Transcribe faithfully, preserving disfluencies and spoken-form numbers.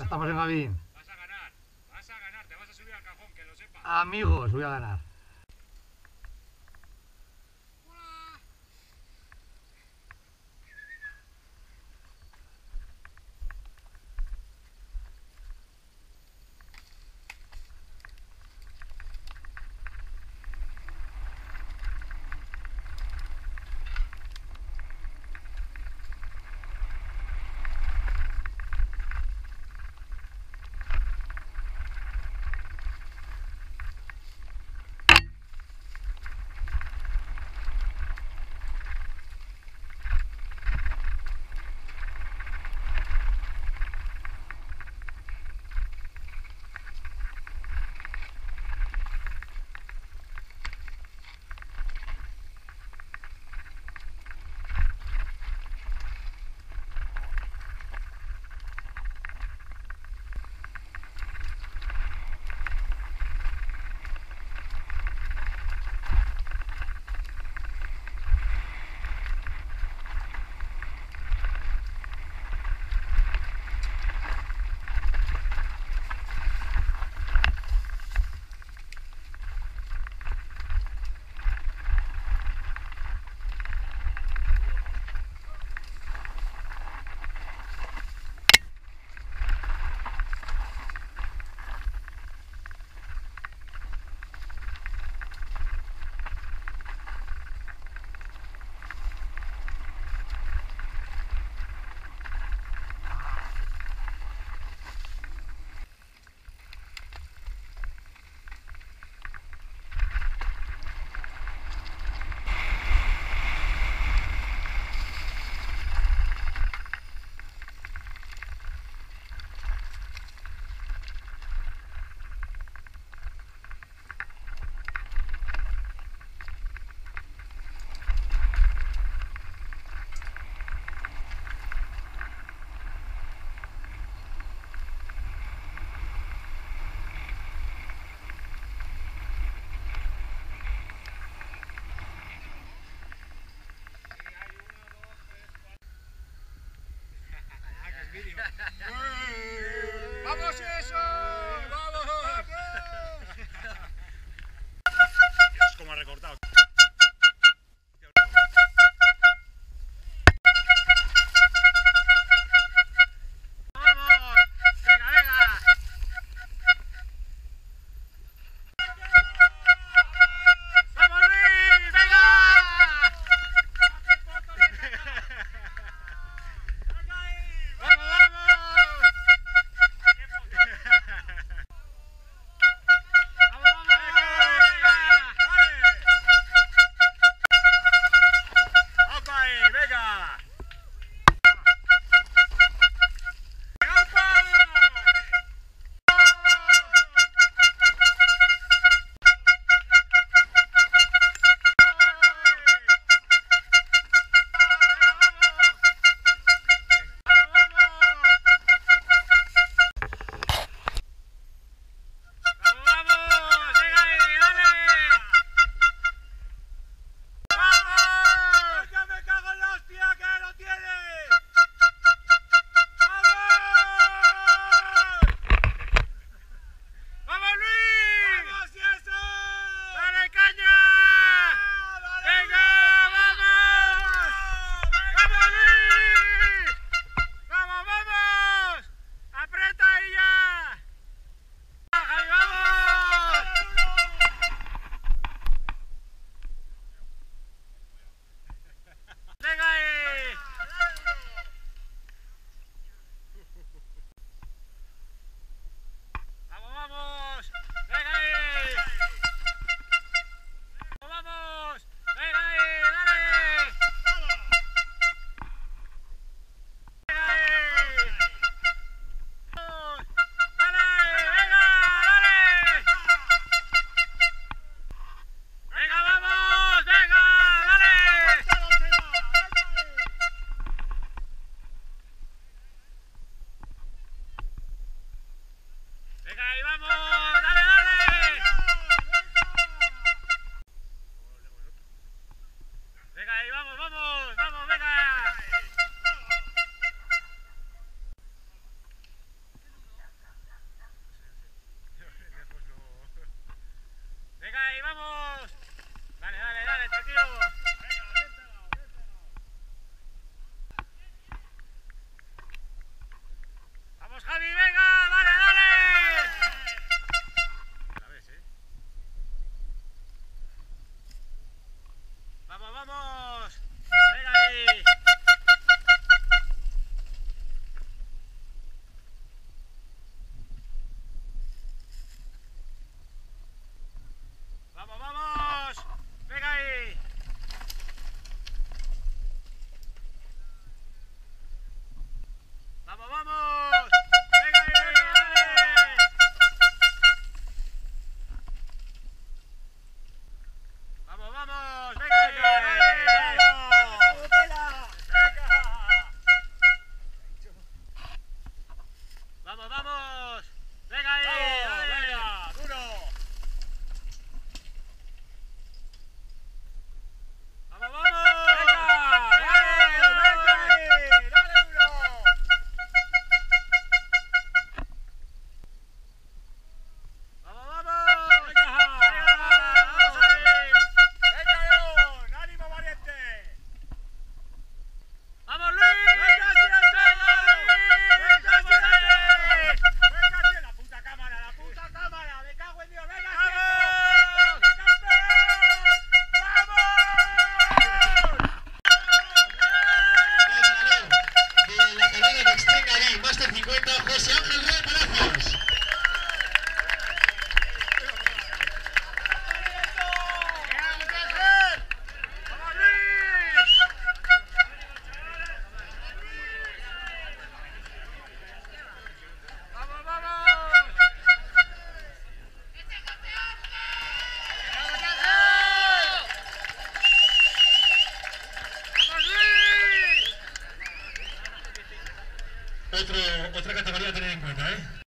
estamos en Gavín. Vas a ganar, vas a ganar, te vas a subir al cajón, que lo sepas. Amigos, voy a ganar. ¡Vamos, vamos! ¡Venga ahí! ¡Vamos! ¡Dale! ¡Venga! ¡Duro! ¡Vamos, vamos! ¡Venga! ¡Dale! ¡Venga ahí! ¡Dale duro! ¡Vamos, vamos! ¡Venga! ¡Vamos ahí! ¡Venga, León! ¡Ánimo, valiente! ¡Vamos, Luis! ¡Venga, siempre! ¡Venga, ¡Vamos siempre! ahí! ¡Venga, siempre! ¡La puta cámara! ¡La puta cámara! ¡Me cago en Dios! ¡Venga, ¡Vamos! siempre! ¡Venga, campeón! ¡Vamos! De la carrera de Extreme Galí, Máster cincuenta, José Ángel Rey Palacios. ¡Vamos, vamos! Otro, otra categoría a tener en cuenta, ¿eh?